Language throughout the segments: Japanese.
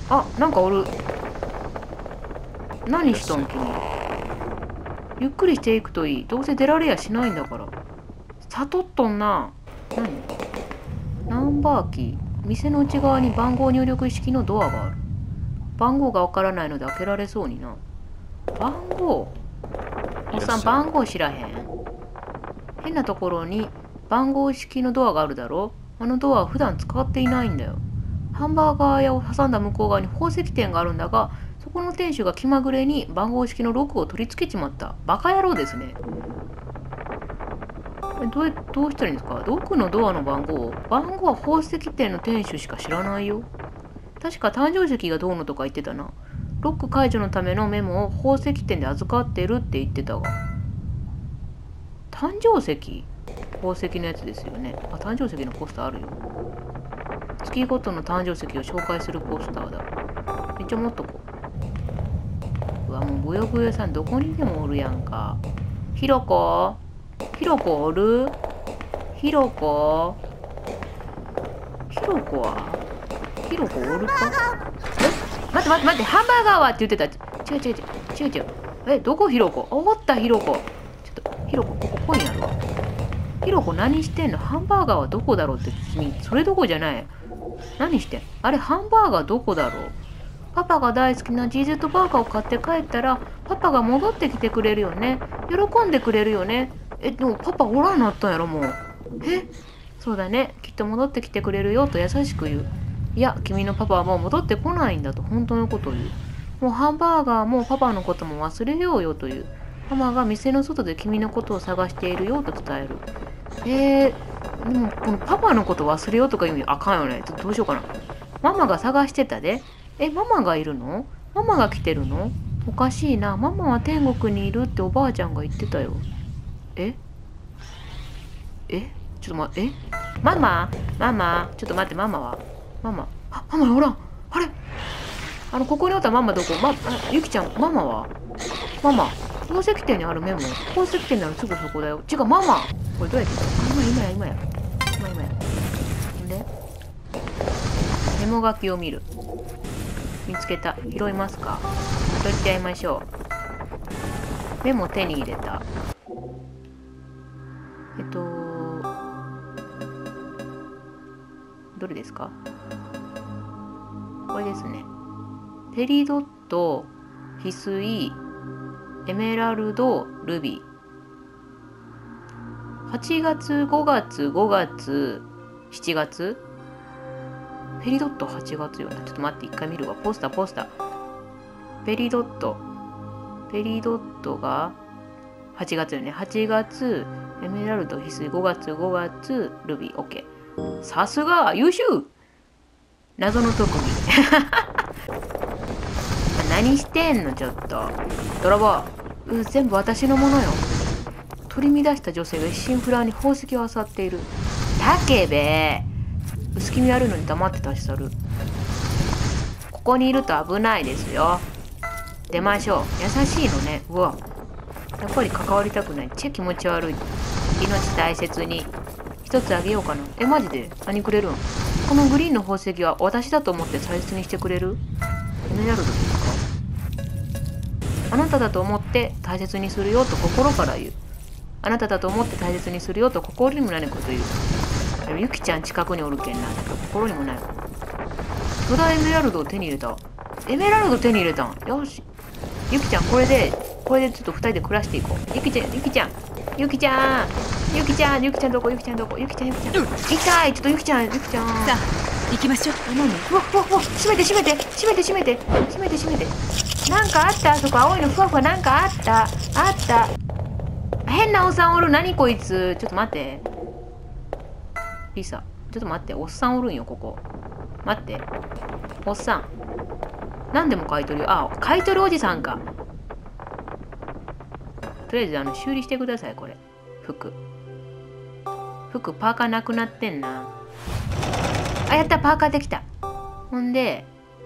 あ、なんかおる。何しとん君。ゆっくりしていくといい。どうせ出られやしないんだから。悟っとんな。何？ナンバーキー。店の内側に番号入力式のドアがある。番号がわからないので開けられそうにな。番号？おっさん、番号知らへん？変なところに番号式のドアがあるだろ。あのドアは普段使っていないんだよ。ハンバーガー屋を挟んだ向こう側に宝石店があるんだが、そこの店主が気まぐれに番号式のロックを取り付けちまった。バカ野郎ですね。どうしたらいいんですか？ロックのドアの番号は宝石店の店主しか知らないよ。確か誕生石がどうのとか言ってたな。ロック解除のためのメモを宝石店で預かってるって言ってたが。誕生石？宝石のやつですよね。あ、誕生石のポスターあるよ。月ごとの誕生石を紹介するポスターだ。めっちゃ持っとこう。うわ、もうブヨブヨさんどこにでもおるやんか。ひろこおる？ひろこおるか？待って、ハンバーガーはって言ってた。違う。どこひろこ？おったひろこ。ちょっと、ひろこ、ここにあるわ。ひろこ何してんの？ハンバーガーはどこだろうって君、それどこじゃない。何してん？あれ、ハンバーガーどこだろう？パパが大好きなチーズとバーガーを買って帰ったら、パパが戻ってきてくれるよね。喜んでくれるよね。でもパパおらんなったんやろ、もう。そうだね。きっと戻ってきてくれるよと優しく言う。いや、君のパパはもう戻ってこないんだと本当のことを言う。もうハンバーガーもパパのことも忘れようよという。ママが店の外で君のことを探しているよと伝える。でもこのパパのこと忘れようとか言うのあかんよね。どうしようかな。ママが探してたで。ママがいるの？ママが来てるの？おかしいな。ママは天国にいるっておばあちゃんが言ってたよ。えちょっと待って、ママ、ちょっと待って、ママは？ママおらん。あれ、ここにおったママどこ？ゆきちゃん、ママは？ママ、宝石店にあるメモ。宝石店にあるすぐそこだよ。違う、ママ。これどうやって？今や。んで、メモ書きを見る。見つけた。拾いますか？取っちゃいましょう。メモ手に入れた。どれですか？これですね。ペリドット、翡翠、エメラルド、ルビー。8月、5月、7月？ペリドット8月よな。ちょっと待って、一回見るわ。ポスター。ペリドットが8月よね。8月、エメラルド、翡翠、5月、ルビー。OK。さすが優秀。謎の特技。何してんの？ちょっと泥棒。全部私のものよ。取り乱した女性が一心不乱に宝石を漁っている。竹部、薄気味悪いのに黙って立ち去る。ここにいると危ないですよ。出ましょう。優しいのね。うわ、やっぱり関わりたくない。気持ち悪い。命大切に。一つあげようかな。マジで？何くれるん？このグリーンの宝石は私だと思って大切にしてくれる？エメラルドですか？あなただと思って大切にするよと心から言う。あなただと思って大切にするよと心にもないこと言う。ゆきちゃん近くにおるけんな。心にもない。巨大エメラルドを手に入れた。エメラルド手に入れたん。よし。ゆきちゃん、これでちょっと2人で暮らしていこう。ゆきちゃんどこ？ゆきちゃん。痛い。ちょっとゆきちゃん。 さあ、行きましょう。 何？うわ、閉めて。なんかあった？そこ青いのふわふわなんかあった。変なおっさんおる。何こいつ。ちょっと待って。リサ。ちょっと待って。おっさんおるんよ、ここ。待って。おっさん。何でも買い取り。買い取りおじさんか。とりあえず修理してください、これ。服パーカーなくなってんな。やった、パーカーできた。ほんで、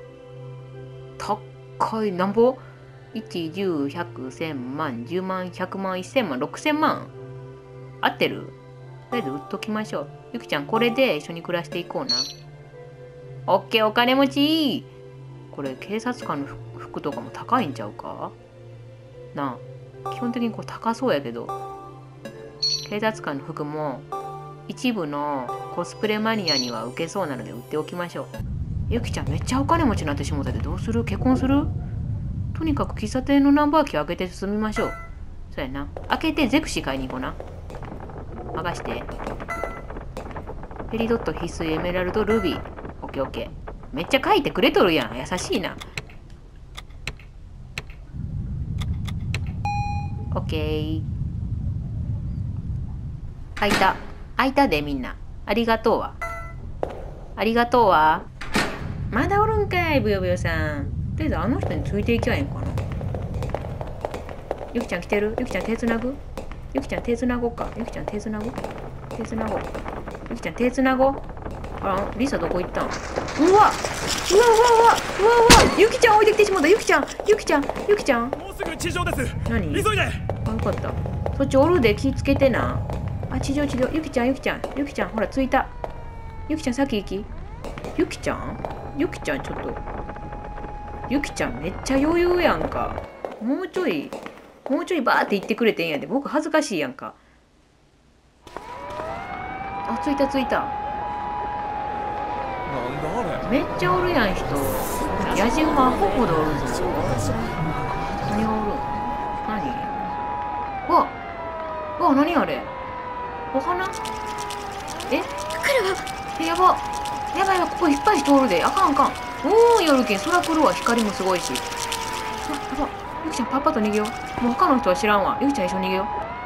高い、なんぼ ?1、10、100、1000万、10万、100万、1000万、6000万。合ってる？とりあえず売っときましょう。ゆきちゃん、これで一緒に暮らしていこうな。オッケー、お金持ち。 これ警察官の服とかも高いんちゃうかなあ。基本的にこう高そうやけど、警察官の服も一部のコスプレマニアには受けそうなので売っておきましょう。ゆきちゃんめっちゃお金持ちになってしもたでどうする？結婚する？とにかく喫茶店のナンバーキーを開けて進みましょう。そうやな。開けてゼクシー買いに行こうな。任して。ペリドット必須エメラルドルビー。オッケーオッケー。めっちゃ書いてくれとるやん。優しいな。オッケー。開いた。開いたでみんな。ありがとうわ。ありがとうわ。まだおるんかい、ブヨブヨさん。とりあえずあの人についていきゃいいんかな。ゆきちゃん来てる？ゆきちゃん手つなぐ？ゆきちゃん手つなごうか。ゆきちゃん手つなごう？手つなごう。ゆきちゃん手つなごう。あ、リサどこ行ったん？うわうわうわうわうわうわ、ゆきちゃん置いてきてしまった。ゆきちゃんゆきちゃんゆきちゃん。 もうすぐ地上です。 何？ 急いで。 あ、よかった。そっちおるで気ぃつけてな。あ、地上地上。ゆきちゃんゆきちゃんゆきちゃん、ほら着いた。ゆきちゃん先行き。ゆきちゃんゆきちゃんちょっと。ゆきちゃんめっちゃ余裕やんか。もうちょいバーって言ってくれてんやで。僕恥ずかしいやんか。あ、着いた着いた。 なんだあれ。 めっちゃおるやん人。野じ馬アホほどおるぞ。何がおるん？何？うわ何あれ？お花？え？来るわ。やばやばいわ、ここいっぱい人おるで。あかんあかん。おー、夜けん空来るわ。光もすごいし。やば。ゆきちゃんパッパと逃げよう。もう他の人は知らんわ。ゆきちゃん一緒に逃げよう。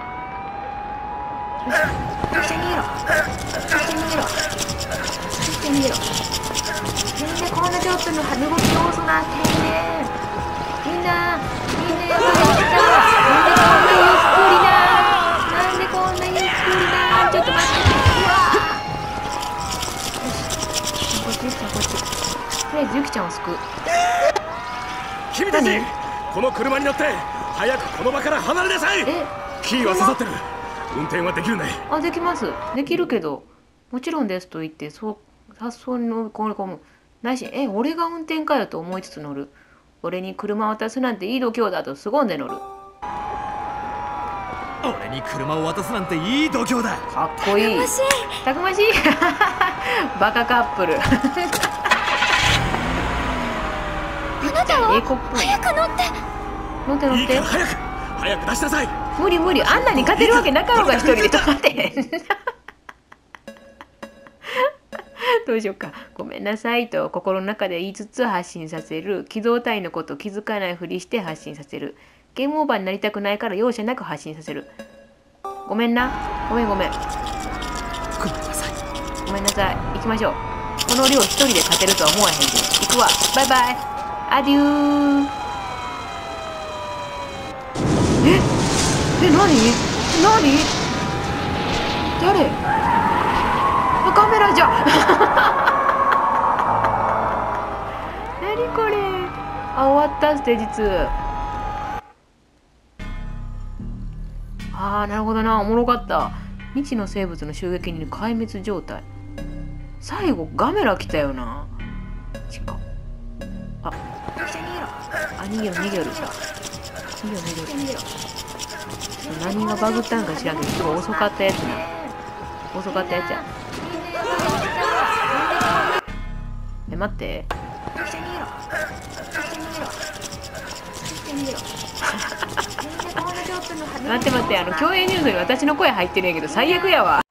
ゆきちゃん逃げろ。ゆきちゃん逃げろ。ゆきちゃん逃げろ。みんなこんな状況の動き上手なってね。みんなやばい来た。なんでこんなゆっくりな。ちょっと待って。うわこっちゆきちゃんこっち。とりあえずゆきちゃんを救う。 君たちこの車に乗って早くこの場から離れなさい。キーは刺さってる。運転はできるね。 あ、できます。できるけど、もちろんですと言って早速に乗り込む。ないし、俺が運転かよと思いつつ乗る。俺に車を渡すなんていい度胸だと凄んで乗る。 俺に車を渡すなんていい度胸だ。 かっこいい。たくましいバカカップルあなたは早く乗っていいから早く出しなさい。 無理あんなに勝てるわけなかろうが一人で止まってへんどうしようか。ごめんなさいと心の中で言いつつ発信させる。機動隊のこと気づかないふりして発信させる。ゲームオーバーになりたくないから容赦なく発信させる。ごめんな。ごめんなさい。 行きましょう。この量一人で勝てるとは思わへんけど。行くわ。バイバイ。アデュー。何誰？カメラじゃ何これ。あ、終わったステージ2。あー、なるほどな。おもろかった。未知の生物の襲撃に壊滅状態。最後ガメラ来たよな。あ、逃げろ何がバグったんか知らんけど、すごい遅かったやつや。待って待って、競泳ニュースに私の声入ってるんやけど最悪やわ